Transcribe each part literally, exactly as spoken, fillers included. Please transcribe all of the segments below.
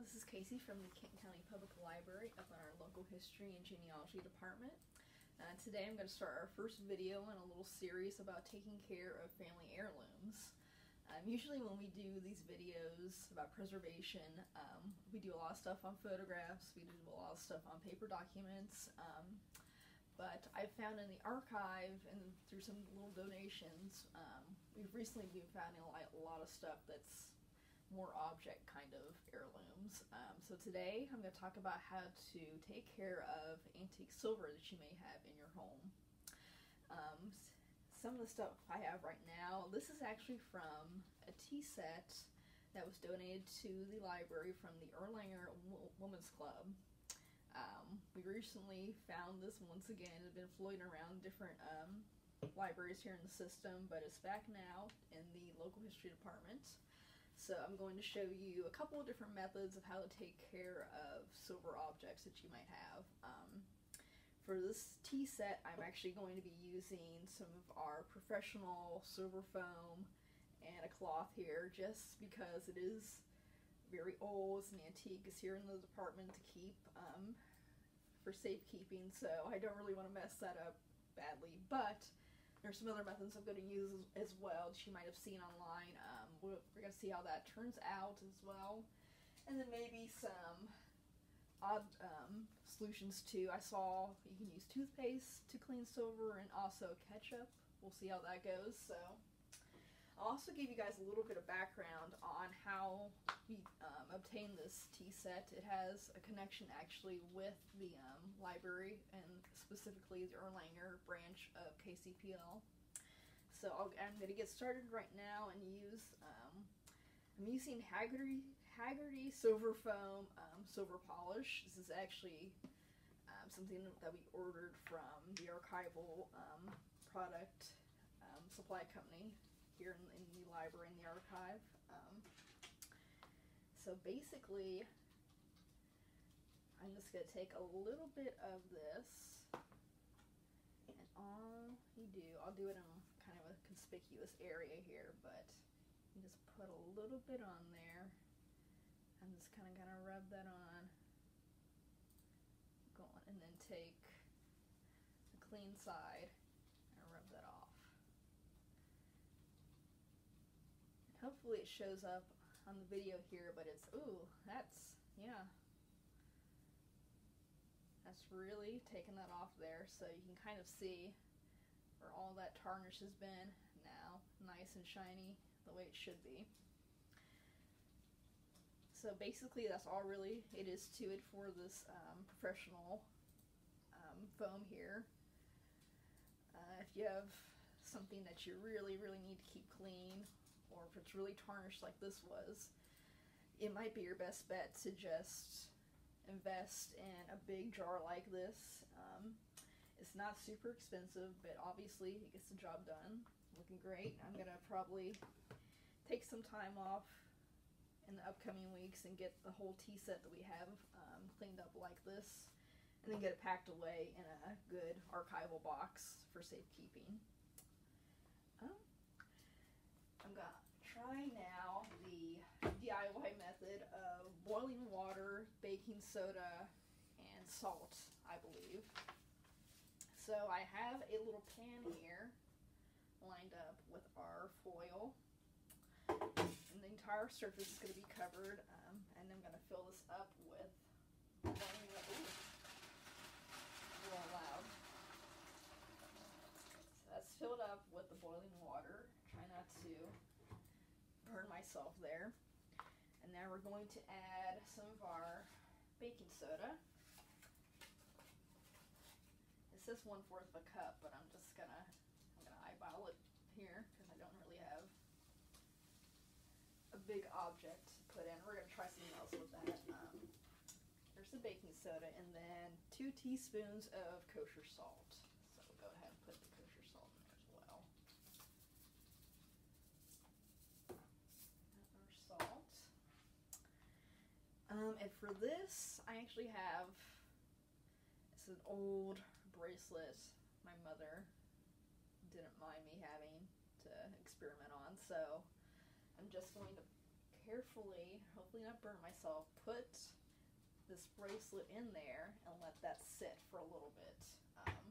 this is Casey from the Kenton County Public Library up in our local history and genealogy department. Uh, today I'm going to start our first video in a little series about taking care of family heirlooms. Um, usually when we do these videos about preservation, um, we do a lot of stuff on photographs, we do a lot of stuff on paper documents, um, but I found in the archive and through some little donations, um, we've recently been finding a lot, a lot of stuff that's more object kind of heirlooms. Um, so today I'm going to talk about how to take care of antique silver that you may have in your home. Um, some of the stuff I have right now, this is actually from a tea set that was donated to the library from the Erlanger Women's Club. Um, we recently found this once again. It had been floating around different um, libraries here in the system, but it's back now in the local history department. So I'm going to show you a couple of different methods of how to take care of silver objects that you might have. Um, for this tea set, I'm actually going to be using some of our professional silver foam and a cloth here, just because it is very old. It's an antique. It's here in the department to keep um, for safekeeping, so I don't really want to mess that up badly, but there's some other methods I'm going to use as, as well that you might have seen online. Um, we're, we're going to see how that turns out as well. And then maybe some odd um, solutions too. I saw you can use toothpaste to clean silver and also ketchup. We'll see how that goes. So I'll also give you guys a little bit of background on how we um, obtained this tea set. It has a connection actually with the um, library and specifically the Erlanger branch of K C P L. So I'll, I'm going to get started right now and use, um, I'm using Hagerty, Hagerty Silver Foam um, silver polish. This is actually um, something that we ordered from the archival um, product um, supply company here in, in the library in the archive. Um, so basically, I'm just going to take a little bit of this, and all you do, I'll do it in a, kind of a conspicuous area here, but you just put a little bit on there. I'm just kind of going to rub that on, go on, and then take the clean side and rub that off. Hopefully it shows up on the video here, but it's, ooh, that's, yeah. That's really taking that off there, so you can kind of see where all that tarnish has been now, nice and shiny, the way it should be. So basically that's all really it is to it for this um, professional um, foam here. Uh, if you have something that you really, really need to keep clean, or if it's really tarnished like this was, it might be your best bet to just invest in a big jar like this. Um, it's not super expensive, but obviously it gets the job done. Looking great. I'm going to probably take some time off in the upcoming weeks and get the whole tea set that we have um, cleaned up like this, and then get it packed away in a good archival box for safekeeping. Um, I'm going to try now the D I Y method of boiling water, baking soda, and salt, I believe. So I have a little pan here lined up with our foil, and the entire surface is going to be covered, um, and I'm going to fill this up with boiling water. Ooh, a little loud. So that's filled up with the boiling water. Try not to burn myself there. And now we're going to add some of our baking soda. It says one fourth of a cup, but I'm just gonna I'm gonna eyeball it here because I don't really have a big object to put in. We're gonna try something else with that. Um, there's the baking soda, and then two teaspoons of kosher salt. So we'll go ahead and put the kosher salt in there as well. Salt. Um, and for this, I actually have, it's an old bracelet my mother didn't mind me having to experiment on, so I'm just going to carefully, hopefully not burn myself, put this bracelet in there and let that sit for a little bit. Um,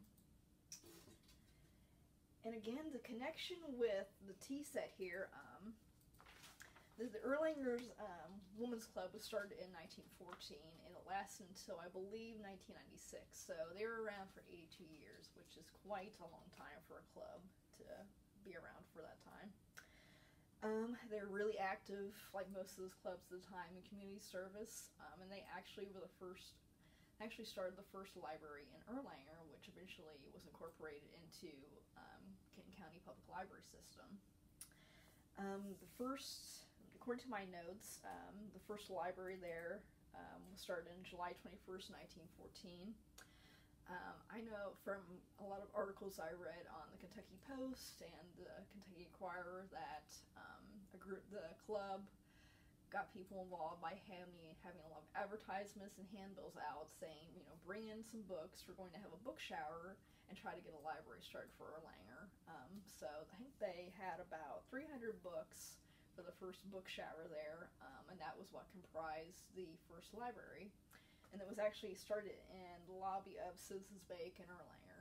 and again, the connection with the tea set here, um, the, the Erlanger's um, Women's Club was started in nineteen fourteen, and it lasted until, I believe, nineteen ninety-six. So they were around for eighty-two years, which is quite a long time for a club to be around for that time. Um, they're really active, like most of those clubs at the time, in community service, um, and they actually were the first, actually started the first library in Erlanger, which eventually was incorporated into um, Kenton County Public Library System. Um, the first, according to my notes, um, the first library there um, was started in July twenty-first, nineteen fourteen. Um, I know from a lot of articles I read on the Kentucky Post and the Kentucky Inquirer that um, a group, the club got people involved by having, having a lot of advertisements and handbills out saying, you know, bring in some books, we're going to have a book shower, and try to get a library started for Erlanger. Um, so I think they had about three hundred books for the first book shower there, um, and that was what comprised the first library. And it was actually started in the lobby of Citizens Bank in Erlanger.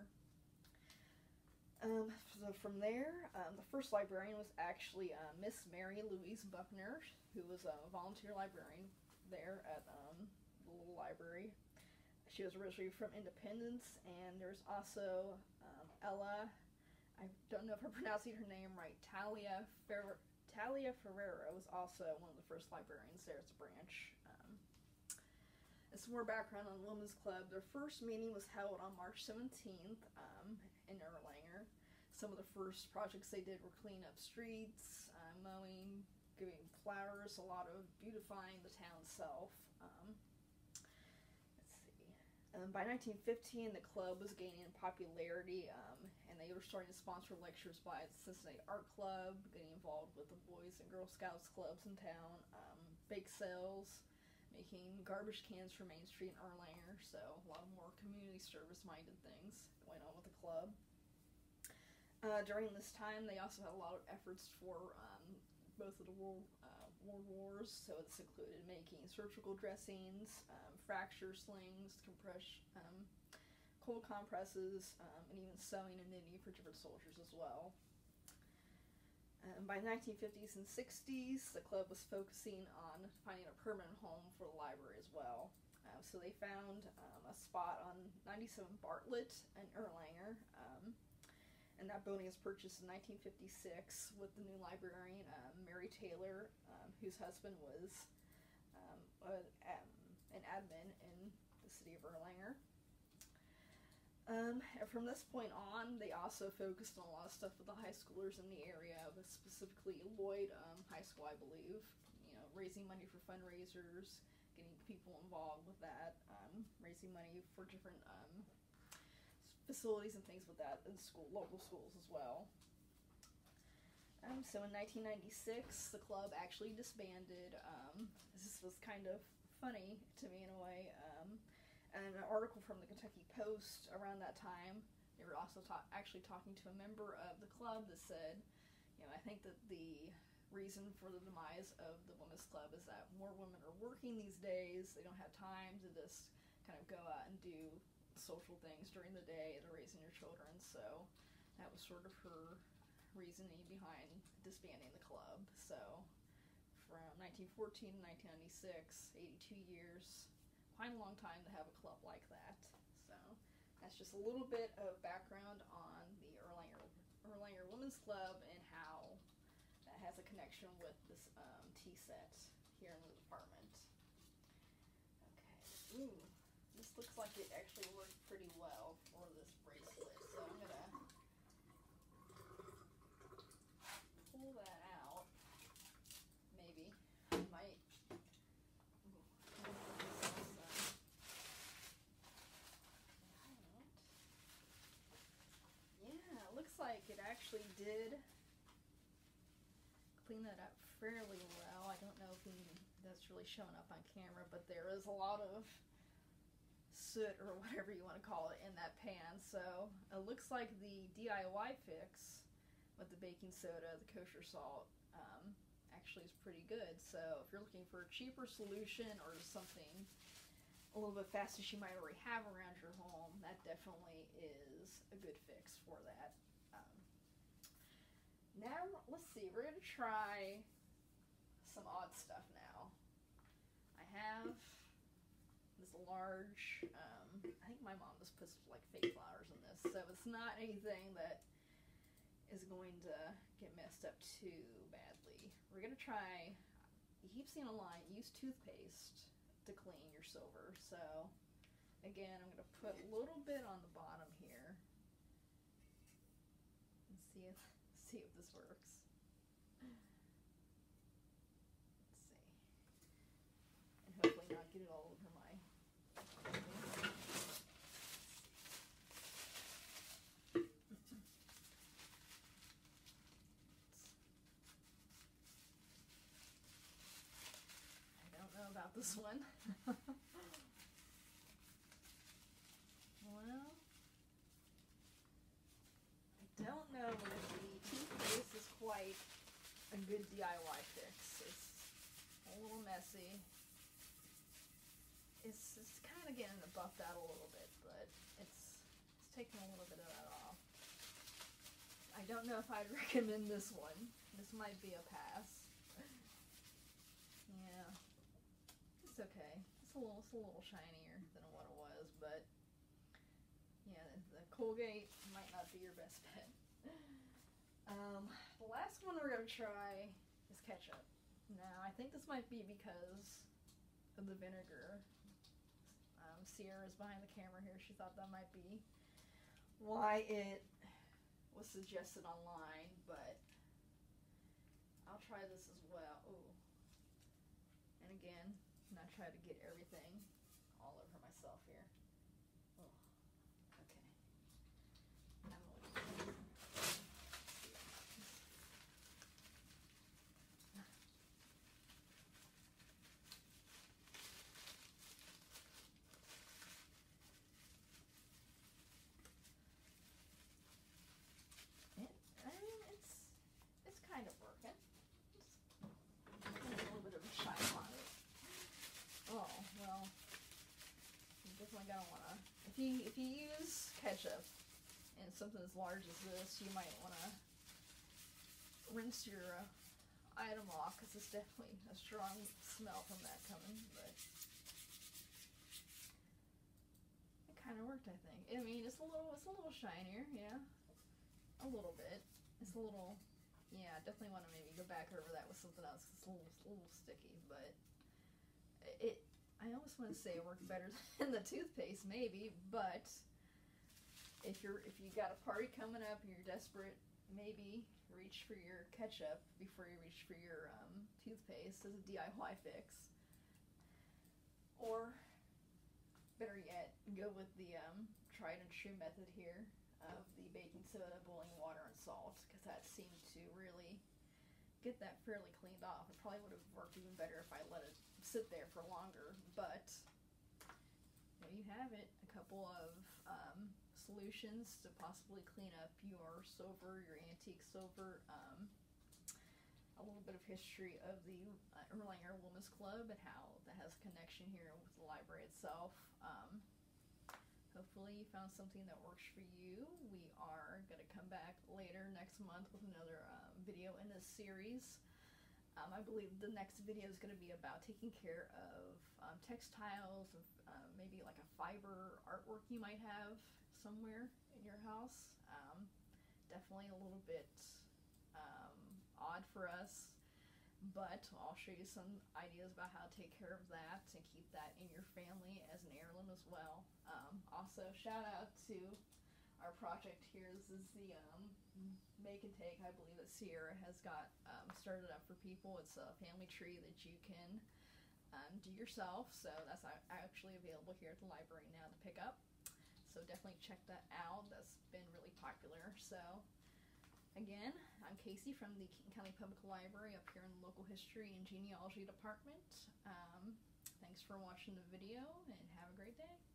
Um, so from there, um, the first librarian was actually uh, Miss Mary Louise Buckner, who was a volunteer librarian there at um, the little library. She was originally from Independence, and there's also um, Ella, I don't know if I'm pronouncing her name right, Talia, Fer Talia Ferreira was also one of the first librarians there as a branch. And some more background on the Women's Club. Their first meeting was held on March seventeenth um, in Erlanger. Some of the first projects they did were cleaning up streets, uh, mowing, giving flowers, a lot of beautifying the town itself. Um, let's see. Um, by nineteen fifteen, the club was gaining popularity, um, and they were starting to sponsor lectures by the Cincinnati Art Club, getting involved with the Boys and Girl Scouts clubs in town, um, bake sales, making garbage cans for Main Street in Erlanger, so a lot of more community service-minded things going on with the club. Uh, during this time, they also had a lot of efforts for um, both of the world, uh, world wars, so this included making surgical dressings, um, fracture slings, compress, um, cold compresses, um, and even sewing and knitting for different soldiers as well. Um, by the nineteen fifties and sixties, the club was focusing on finding a permanent home for the library as well. Uh, so they found um, a spot on ninety-seven Bartlett in Erlanger, um, and that building was purchased in nineteen fifty-six with the new librarian, um, Mary Taylor, um, whose husband was um, a, um, an admin in the city of Erlanger. Um, and from this point on, they also focused on a lot of stuff with the high schoolers in the area, but specifically Lloyd um, High School, I believe. You know, raising money for fundraisers, getting people involved with that, um, raising money for different um, facilities and things with that in school, local schools as well. Um, so in nineteen ninety-six, the club actually disbanded. Um, this was kind of funny to me in a way. Um, And an article from the Kentucky Post around that time, they were also ta actually talking to a member of the club that said, you know, I think that the reason for the demise of the Women's Club is that more women are working these days. They don't have time to just kind of go out and do social things during the day. They're raising their children. So that was sort of her reasoning behind disbanding the club. So from nineteen fourteen to nineteen ninety-six, eighty-two years. Quite a long time to have a club like that. So that's just a little bit of background on the Erlanger, Erlanger Women's Club and how that has a connection with this um, tea set here in the department. Okay, ooh, this looks like it actually worked pretty well for this bracelet. So I'm gonna pull that out, maybe. I might. Like it actually did clean that up fairly well. I don't know if we, that's really showing up on camera, but there is a lot of soot or whatever you want to call it in that pan. So it looks like the D I Y fix with the baking soda, the kosher salt, um, actually is pretty good. So if you're looking for a cheaper solution or something a little bit fast as you might already have around your home, that definitely is a good fix for that. Um, now, let's see, we're going to try some odd stuff now. I have this large, um, I think my mom just puts like fake flowers in this, so it's not anything that is going to get messed up too badly. We're going to try, you keep seeing online, use toothpaste to clean your silver. So again, I'm going to put a little bit on the bottom here and see if see if this works. Let's see. And hopefully not get it all over my I don't know about this one. Well, I don't know if the toothpaste is quite a good D I Y fix. It's a little messy. It's, it's kind of getting it buffed out a little bit, but it's, it's taking a little bit of that off. I don't know if I'd recommend this one. This might be a pass. Yeah. It's okay. It's a little, it's a little shinier than what it was, but yeah, the Colgate might not be your best bet. Um, the last one we're gonna try is ketchup. Now, I think this might be because of the vinegar. Um, Sierra's behind the camera here. She thought that might be why it was suggested online, but I'll try this as well. Ooh. And again, I'm not trying to get everything all over myself here. Oh, okay. I'm gonna it, I mean, it's it's kind of working. It's a little bit of a shine on it. Oh, well, you definitely gonna wanna, if you, if you use ketchup and something as large as this, you might wanna rinse your uh, item off, because it's definitely a strong smell from that coming, but it kind of worked, I think. I mean, it's a little, it's a little shinier, yeah, a little bit. It's a little, yeah, definitely want to maybe go back over that with something else. It's a little, a little sticky, but it, I almost want to say it worked better than the toothpaste, maybe, but if you're, if you got a party coming up and you're desperate, maybe reach for your ketchup before you reach for your um, toothpaste as a D I Y fix. Or, better yet, go with the um, tried and true method here of the baking soda, boiling water, and salt, because that seemed to really get that fairly cleaned off. It probably would have worked even better if I let it sit there for longer, but there you have it. A couple of um, solutions to possibly clean up your silver, your antique silver. Um, a little bit of history of the uh, Erlanger Women's Club and how that has a connection here with the library itself. Um, hopefully you found something that works for you. We are going to come back later next month with another um, video in this series. Um, I believe the next video is going to be about taking care of um, textiles, of uh, maybe like a fiber artwork you might have somewhere in your house. Um, definitely a little bit um, odd for us, but I'll show you some ideas about how to take care of that and keep that in your family as an heirloom as well. Um, also, shout out to our project here. This is the um, make and take, I believe, that Sierra has got um, started up for people. It's a family tree that you can um, do yourself, so that's actually available here at the library now to pick up. So definitely check that out. That's been really popular. So again, I'm Casey from the Keaton County Public Library up here in the Local History and Genealogy Department. Um, thanks for watching the video, and have a great day.